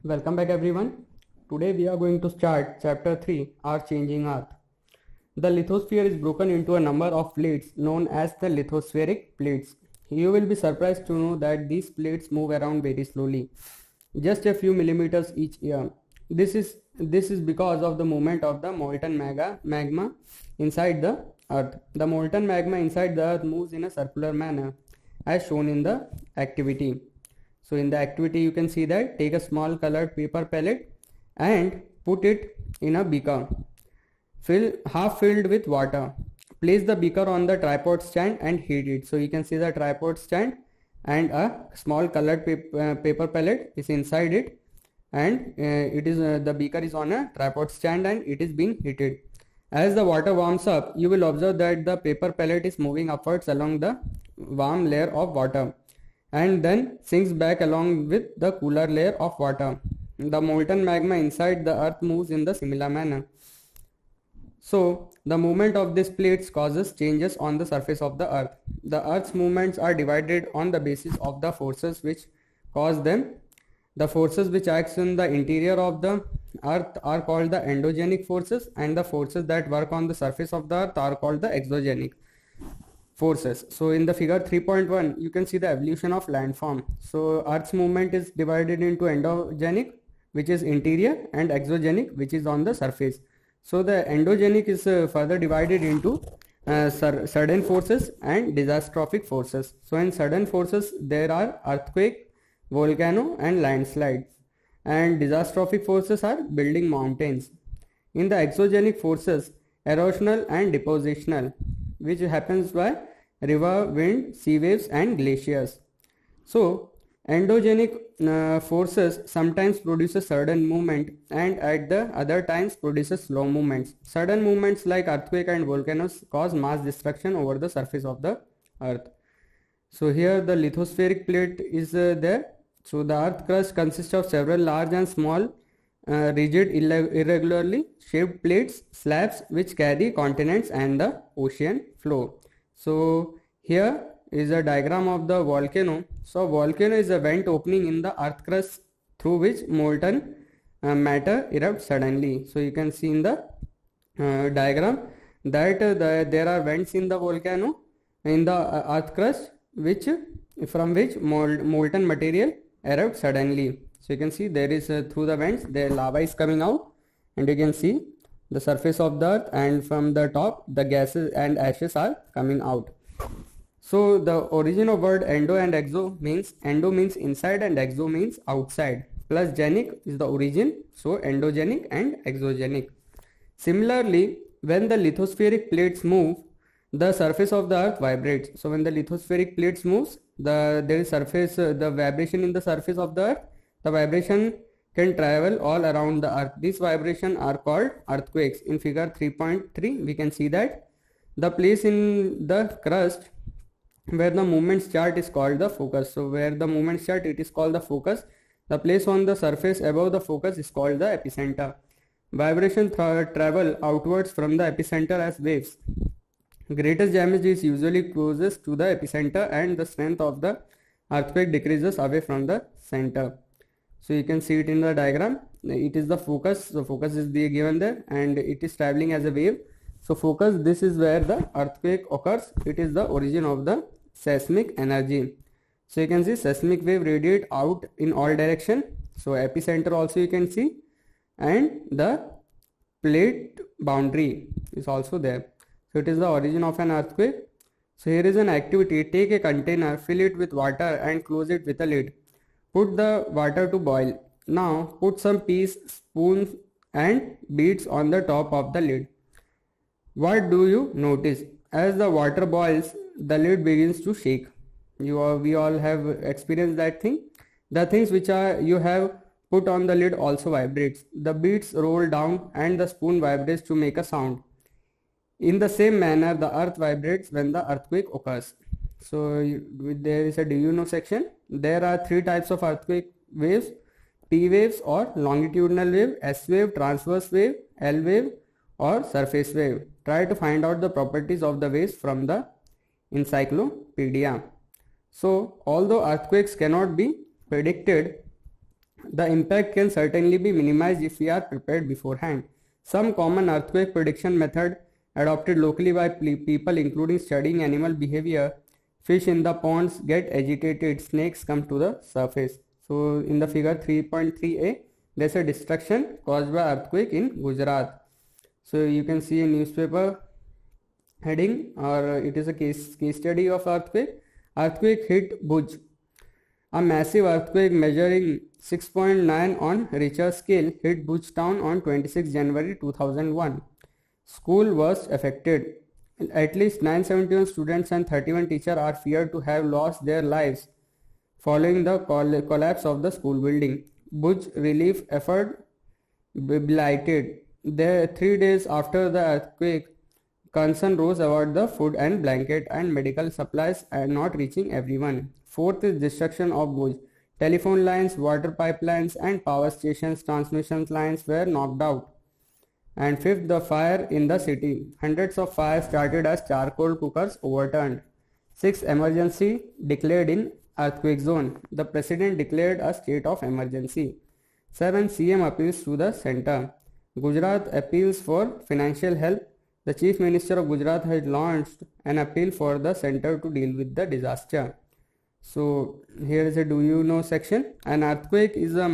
Welcome back everyone. Today we are going to start chapter 3, Our Changing Earth. The lithosphere is broken into a number of plates known as the lithospheric plates. You will be surprised to know that these plates move around very slowly, just a few millimeters each year. This is because of the movement of the molten magma inside the earth. The molten magma inside the earth moves in a circular manner as shown in the activity. So in the activity you can see that take a small colored paper pellet and put it in a beaker half filled with water. Place the beaker on the tripod stand and heat it. So you can see the tripod stand and a small colored paper pellet is inside it, and the beaker is on a tripod stand and it is being heated. As the water warms up, you will observe that the paper pellet is moving upwards along the warm layer of water and then sinks back along with the cooler layer of water. The molten magma inside the earth moves in the similar manner. So, the movement of these plates causes changes on the surface of the earth. The earth's movements are divided on the basis of the forces which cause them. The forces which acts in the interior of the earth are called the endogenic forces, and the forces that work on the surface of the earth are called the exogenic forces. So in the figure 3.1 you can see the evolution of landform. So earth's movement is divided into endogenic, which is interior, and exogenic, which is on the surface. So the endogenic is further divided into sudden forces and disastrophic forces. So in sudden forces there are earthquake, volcano and landslides, and disastrophic forces are building mountains. In the exogenic forces, erosional and depositional, which happens by river, wind, sea waves and glaciers. So endogenic forces sometimes produce a sudden movement and at the other times produces slow movements. Sudden movements like earthquake and volcanoes cause mass destruction over the surface of the earth. So here the lithospheric plate is there. So the earth crust consists of several large and small rigid irregularly shaped plates, slabs which carry continents and the ocean floor. So here is a diagram of the volcano. So volcano is a vent opening in the earth crust through which molten matter erupts suddenly. So you can see in the diagram that there are vents in the volcano in the earth crust from which molten material erupts suddenly. So you can see there is through the vents the lava is coming out, and you can see the surface of the earth, and from the top the gases and ashes are coming out. So the origin of word endo and exo means endo means inside and exo means outside, plus genic is the origin, so endogenic and exogenic. Similarly, when the lithospheric plates move, the surface of the earth vibrates. So when the lithospheric plates moves, there is the vibration in the surface of the earth. The vibration can travel all around the earth. These vibrations are called earthquakes. In figure 3.3 we can see that the place in the crust where the movement start is called the focus. So where the movement start, it is called the focus. The place on the surface above the focus is called the epicenter. Vibration travel outwards from the epicenter as waves. Greatest damage is usually closest to the epicenter, and the strength of the earthquake decreases away from the center. So you can see it in the diagram. It is the focus. So focus is given there, and it is traveling as a wave. So focus, this is where the earthquake occurs. It is the origin of the seismic energy. So you can see seismic wave radiate out in all direction. So epicenter also you can see, and the plate boundary is also there. So it is the origin of an earthquake. So here is an activity. Take a container, fill it with water and close it with a lid. Put the water to boil. Now put some peas, spoons and beads on the top of the lid. What do you notice? As the water boils, the lid begins to shake. We all have experienced that thing. The things which you have put on the lid also vibrates. The beads roll down and the spoon vibrates to make a sound. In the same manner, the earth vibrates when the earthquake occurs. So there is a do you know section. There are three types of earthquake waves: P waves or longitudinal wave, S wave, transverse wave, L wave or surface wave. Try to find out the properties of the waves from the encyclopedia. So although earthquakes cannot be predicted The impact can certainly be minimized if we are prepared beforehand. Some common earthquake prediction method adopted locally by people including studying animal behavior. Fish in the ponds get agitated, snakes come to the surface. So in the figure 3.3a, there's a destruction caused by earthquake in Gujarat. So you can see a newspaper heading, or it is a case study of earthquake. Earthquake hit Bhuj. A massive earthquake measuring 6.9 on Richter scale hit Bhuj town on 26 January 2001. School was affected. At least 971 students and 31 teachers are feared to have lost their lives following the collapse of the school building. Bhuj relief effort blighted. 3 days after the earthquake, concern rose about the food and blanket and medical supplies and not reaching everyone. Fourth is destruction of Bhuj. Telephone lines, water pipelines and power stations transmission lines were knocked out. And fifth, the fire in the city. Hundreds of fires started as charcoal cookers overturned. Sixth, emergency declared in earthquake zone. The president declared a state of emergency. 7. CM appeals to the center. Gujarat appeals for financial help. The Chief Minister of Gujarat has launched an appeal for the center to deal with the disaster. So here is a do you know section. An earthquake is a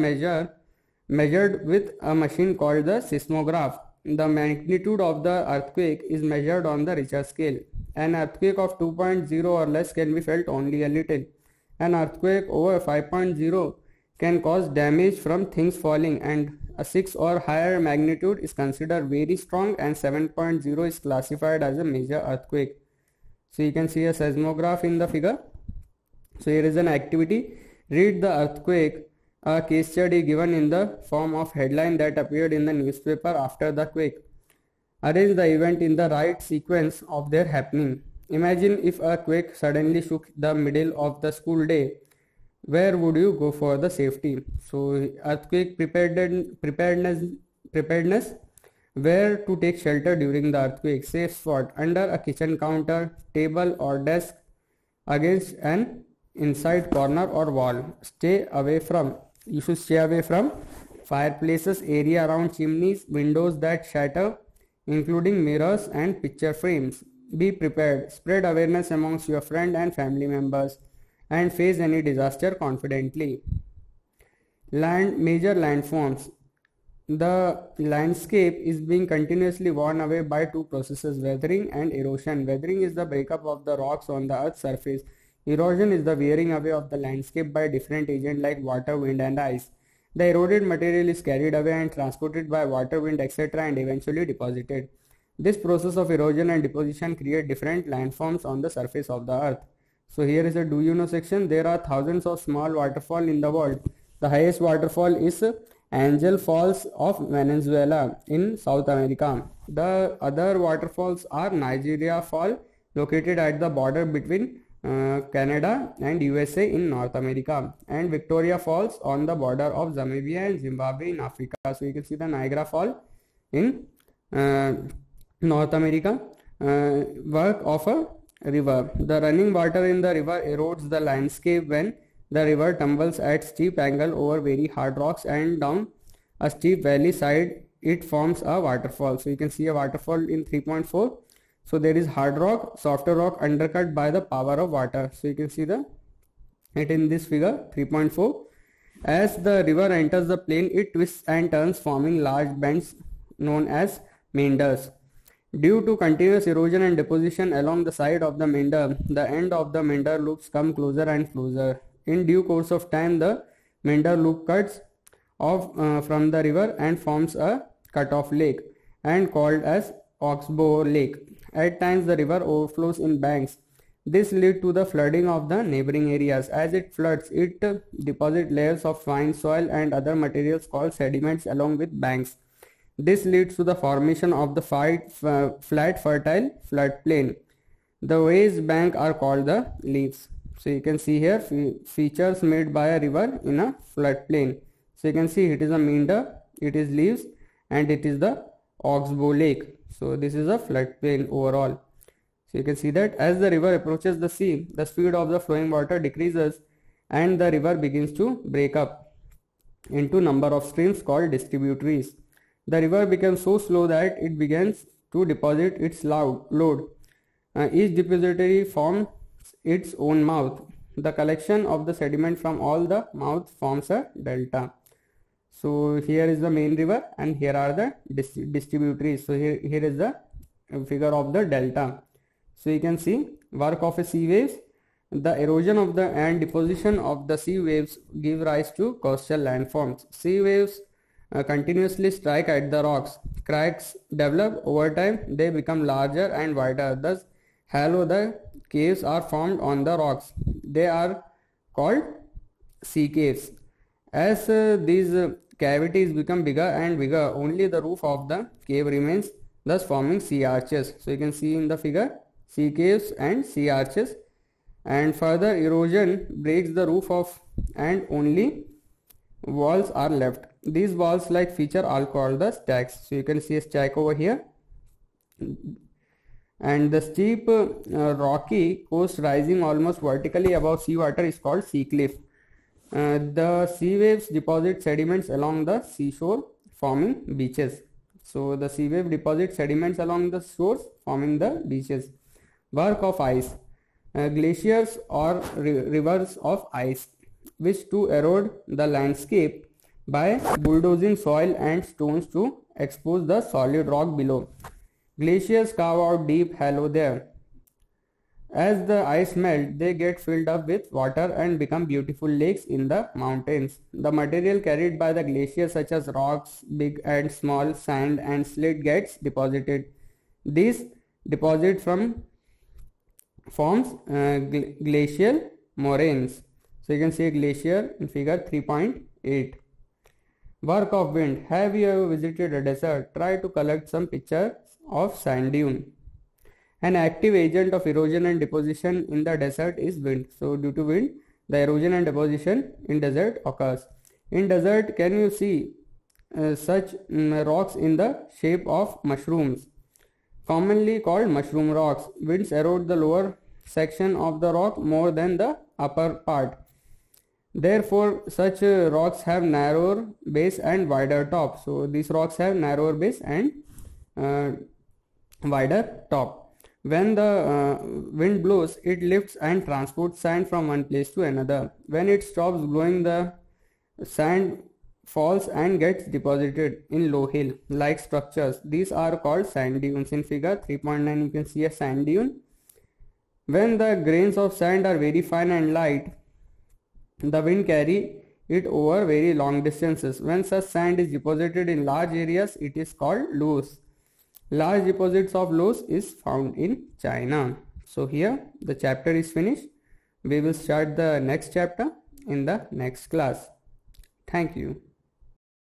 measured with a machine called the seismograph. The magnitude of the earthquake is measured on the Richter scale. An earthquake of 2.0 or less can be felt only a little. An earthquake over 5.0 can cause damage from things falling, and a 6 or higher magnitude is considered very strong, and 7.0 is classified as a major earthquake. So you can see a seismograph in the figure. So here is an activity. Read the earthquake, a case study given in the form of headline that appeared in the newspaper after the quake. Arrange the event in the right sequence of their happening. Imagine if a quake suddenly shook the middle of the school day. Where would you go for the safety? So earthquake preparedness, where to take shelter during the earthquake. Safe spot: under a kitchen counter, table or desk, against an inside corner or wall. You should stay away from fireplaces, area around chimneys, windows that shatter, including mirrors and picture frames. Be prepared. Spread awareness amongst your friends and family members, and face any disaster confidently. Major landforms. The landscape is being continuously worn away by two processes, weathering and erosion. Weathering is the breakup of the rocks on the earth's surface. Erosion is the wearing away of the landscape by different agents like water, wind and ice. The eroded material is carried away and transported by water, wind, etc. and eventually deposited. This process of erosion and deposition create different landforms on the surface of the earth. So here is a do you know section. There are thousands of small waterfalls in the world. The highest waterfall is Angel Falls of Venezuela in South America. The other waterfalls are Niagara Falls, located at the border between Canada and USA in North America, and Victoria Falls on the border of Zambia and Zimbabwe in Africa. So you can see the Niagara Falls in North America. Work of a river. The running water in the river erodes the landscape when the river tumbles at steep angle over very hard rocks and down a steep valley side. It forms a waterfall. So you can see a waterfall in 3.4. So there is hard rock, softer rock undercut by the power of water. So you can see it in this figure 3.4. As the river enters the plain, it twists and turns, forming large bends known as meanders. Due to continuous erosion and deposition along the side of the meander, the end of the meander loops come closer and closer. In due course of time, the meander loop cuts off from the river and forms a cut-off lake, and called as Oxbow Lake. At times, the river overflows in banks. This leads to the flooding of the neighboring areas. As it floods, it deposits layers of fine soil and other materials called sediments along with banks. This leads to the formation of the flat fertile floodplain. The raised bank are called the leaves. So you can see here features made by a river in a floodplain. So you can see it is a meander, it is leaves, and it is the Oxbow Lake. So this is a floodplain overall. So you can see that as the river approaches the sea, the speed of the flowing water decreases and the river begins to break up. into number of streams called distributaries. The river becomes so slow that it begins to deposit its load. Each depository forms its own mouth. The collection of the sediment from all the mouths forms a delta. So here is the main river and here are the distributaries. So here is the figure of the delta. So you can see work of a sea waves. The erosion of the and deposition of the sea waves give rise to coastal landforms. Sea waves continuously strike at the rocks. Cracks develop over time. They become larger and wider. Thus, hollow the caves are formed on the rocks. They are called sea caves. As these cavities become bigger and bigger, only the roof of the cave remains, thus forming sea arches. So you can see in the figure sea caves and sea arches. And further erosion breaks the roof of and only walls are left. These walls like feature are called the stacks. So you can see a stack over here. And the steep rocky coast rising almost vertically above seawater is called sea cliff. The sea waves deposit sediments along the seashore forming beaches. So the sea wave deposits sediments along the shores forming the beaches. Work of ice. Glaciers or rivers of ice which to erode the landscape by bulldozing soil and stones to expose the solid rock below. Glaciers carve out deep hollow there. As the ice melts, they get filled up with water and become beautiful lakes in the mountains. The material carried by the glaciers such as rocks, big and small, sand and slate gets deposited. These deposit forms glacial moraines. So you can see a glacier in figure 3.8. Work of wind. Have you ever visited a desert? Try to collect some pictures of sand dune. An active agent of erosion and deposition in the desert is wind. So due to wind, the erosion and deposition in desert occurs. In desert, can you see such rocks in the shape of mushrooms, commonly called mushroom rocks. Winds erode the lower section of the rock more than the upper part. Therefore, such rocks have narrower base and wider top. So these rocks have narrower base and wider top. When the wind blows, it lifts and transports sand from one place to another. When it stops blowing, the sand falls and gets deposited in low hill like structures. These are called sand dunes. In figure 3.9 you can see a sand dune. When the grains of sand are very fine and light, the wind carry it over very long distances. When such sand is deposited in large areas, it is called loess. Large deposits of loess is found in China. So here the chapter is finished. We will start the next chapter in the next class. Thank you.